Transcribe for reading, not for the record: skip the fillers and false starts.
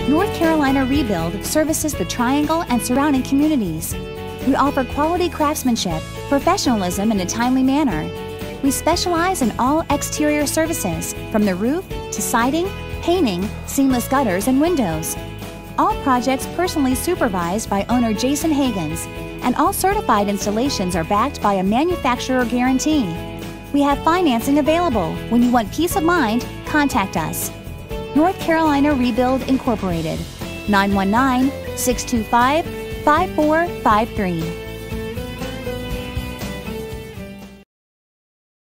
North Carolina Rebuild services the Triangle and surrounding communities. We offer quality craftsmanship, professionalism in a timely manner. We specialize in all exterior services, from the roof to siding, painting, seamless gutters, and windows. All projects personally supervised by owner Jason Hagens, and all certified installations are backed by a manufacturer guarantee. We have financing available. When you want peace of mind, contact us. North Carolina Rebuild Incorporated, 919-625-5453.